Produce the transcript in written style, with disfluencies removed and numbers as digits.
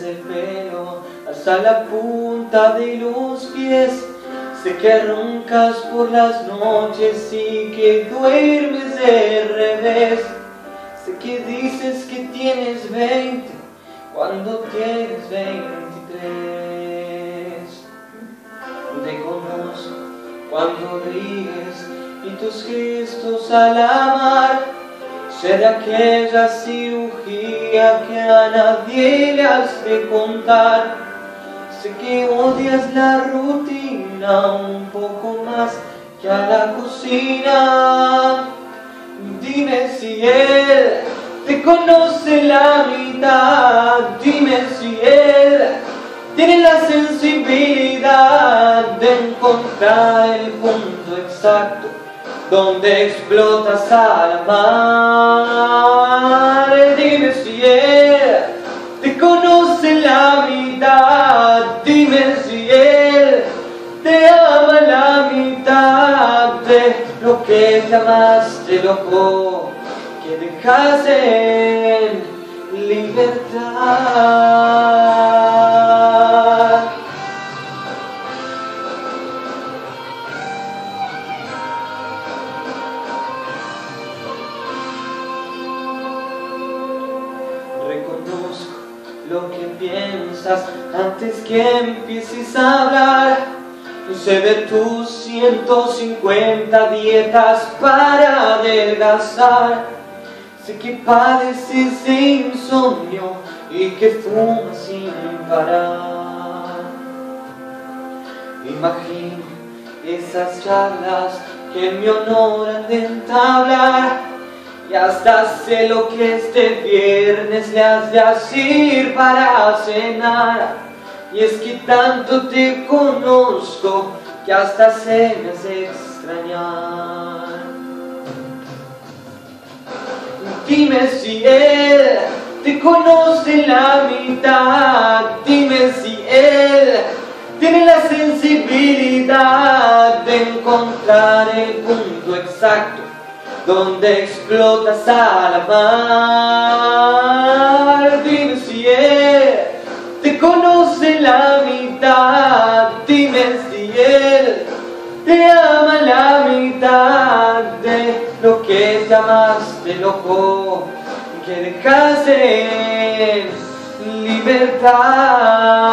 desde el pelo hasta la punta de los pies. Sé que roncas por las noches y que duermes de revés. Sé que dices que tienes 20 cuando tienes 23. Te conozco cuando ríes y tus gestos al amar. Sé de aquella cirugía que a nadie le has de contar. Sé que odias la rutina un poco más que a la cocina. Dime si él te conoce la mitad. Dime si él tiene la sensibilidad de encontrar el punto exacto donde explotas al amar. Dime si él te conoce la mitad. Dime si él te ama la mitad de lo que llamaste loco, que dejas en libertad. Reconozco lo que piensas antes que empieces a hablar. Sé de tus 150 dietas para adelgazar. Sé que padeces de insomnio y que fumas sin parar. Imagino esas charlas que en mi honor han de entablar. Y hasta sé lo que este viernes le has de hacer para cenar. Y es que tanto te conozco que hasta se me hace extrañar. Dime si él te conoce la mitad. Dime si él tiene la sensibilidad de encontrar el punto exacto donde explotas al amar. Dime si él te conoce la mitad. Dime si él te ama la mitad de lo que llamaste loco, que dejaste en libertad.